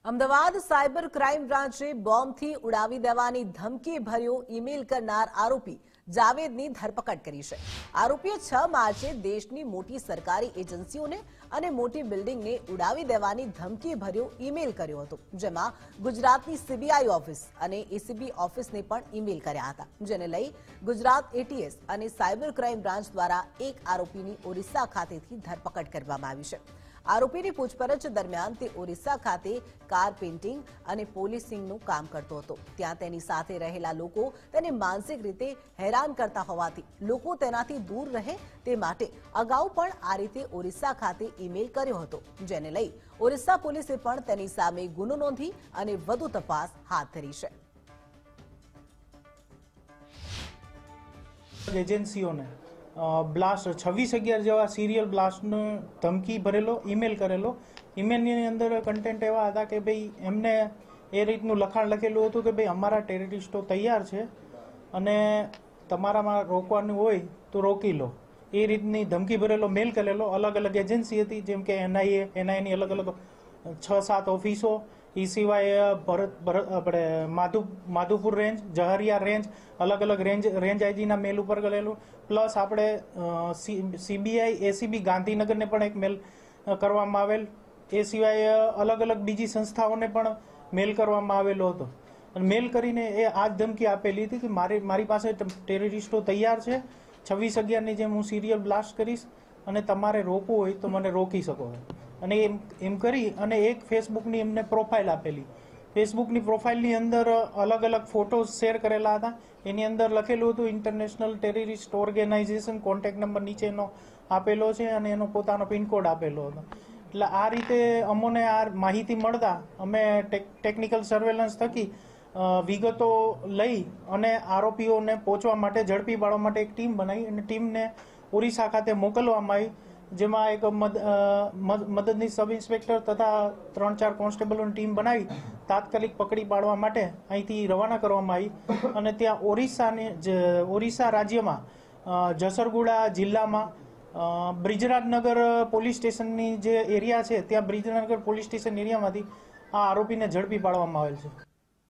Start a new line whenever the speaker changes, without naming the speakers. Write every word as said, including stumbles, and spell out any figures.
Ahmedabad cyber crime બ્રાન્ચે બોમ્બથી ઉડાવી દેવાની ધમકી ભર્યો ઈમેલ કરનાર આરોપી જાવેદની ધરપકડ કરી છે। આરોપીએ છ માર્ચે દેશની મોટી સરકારી એજન્સીઓને અને મોટી બિલ્ડિંગને ઉડાવી દેવાની ધમકી ભર્યો ઈમેલ કર્યો હતો, જેમાં ગુજરાતની સીબીઆઈ ઓફિસ અને એસીબી ઓફિસને પણ ઈમેલ કર્યા હતા, જેને લઈ ગુજરાત એટીએસ અને સાયબર ક્રાઇમ બ્રાન્ચ દ્વારા એક આરોપીની ઓરિસ્સા ખાતેથી ધરપકડ કરવામાં આવી છે। આરોપીની પૂછપરછ દરમિયાન તે ઓરિસ્સા ખાતે કાર પેઇન્ટિંગ અને પોલિસિંગનું કામ કરતો હતો। ત્યાં તેની સાથે રહેલા લોકો તેને માનસિક રીતે હેરાન કરતા હોવાથી લોકો તેનાથી દૂર રહે તે માટે અગાઉ પણ આ રીતે ઓરિસ્સા ખાતે ઈમેલ કર્યો હતો, જેને લઈ ઓરિસ્સા પોલીસે પણ તેની સામે ગુનો નોંધી અને વધુ તપાસ હાથ ધરી છે।
એજન્સીઓને બ્લાસ્ટ છવ્વીસ અગિયાર જેવા સિરિયલ બ્લાસ્ટનો ધમકી ભરેલો ઈમેલ કરેલો। ઈમેલની અંદર કન્ટેન્ટ એવા હતા કે ભાઈ એમને એ રીતનું લખાણ લખેલું હતું કે ભાઈ અમારા ટેરરિસ્ટો તૈયાર છે અને તમારામાં રોકવાનું હોય તો રોકી લો, એ રીતની ધમકી ભરેલો મેલ કરેલો। અલગ અલગ એજન્સી હતી, જેમ કે એનઆઈએ એનઆઈની અલગ અલગ છ સાત ઓફિસો, એ સિવાય ભરત ભરત આપણે માધુ માધુપુર રેન્જ, જહરિયા રેન્જ, અલગ અલગ રેન્જ રેન્જ આઈજીના મેલ ઉપર કરેલું। પ્લસ આપણે સીબીઆઈ એસીબી ગાંધીનગરને પણ એક મેલ કરવામાં આવેલ। એ સિવાય અલગ અલગ બીજી સંસ્થાઓને પણ મેલ કરવામાં આવેલો હતો અને મેલ કરીને એ આ જ ધમકી આપેલી હતી કે મારી મારી પાસે ટેરરિસ્ટો તૈયાર છે, છવ્વીસ અગિયારની જેમ હું સિરિયલ બ્લાસ્ટ કરીશ અને તમારે રોકવું હોય તો મને રોકી શકો। અને એમ એમ કરી અને એક ફેસબુકની એમને પ્રોફાઇલ આપેલી। ફેસબુકની પ્રોફાઇલની અંદર અલગ અલગ ફોટોઝ શેર કરેલા હતા। એની અંદર લખેલું હતું international terrorist organisation, contact number નીચેનો આપેલો છે અને એનો પોતાનો પિનકોડ આપેલો હતો। એટલે આ રીતે અમોને આ માહિતી મળતા અમે ટેકનિકલ સર્વેલન્સ થકી વિગતો લઈ અને આરોપીઓને પહોંચવા માટે, ઝડપી પાડવા માટે એક ટીમ બનાવી અને ટીમને ઓરિસ્સા ખાતે મોકલવામાં આવી, જેમાં એક મદદની સબ ઇન્સ્પેક્ટર તથા ત્રણ ચાર કોન્સ્ટેબલોની ટીમ બનાવી તાત્કાલિક પકડી પાડવા માટે અહીંથી રવાના કરવામાં આવી। અને ત્યાં ઓરિસ્સાની ઓરિસ્સા રાજ્યમાં જસરગુડા જિલ્લામાં બ્રિજરાજનગર પોલીસ સ્ટેશનની જે એરિયા છે, ત્યાં બ્રિજરાજનગર પોલીસ સ્ટેશન એરિયામાંથી આ આરોપીને ઝડપી પાડવામાં આવેલ છે।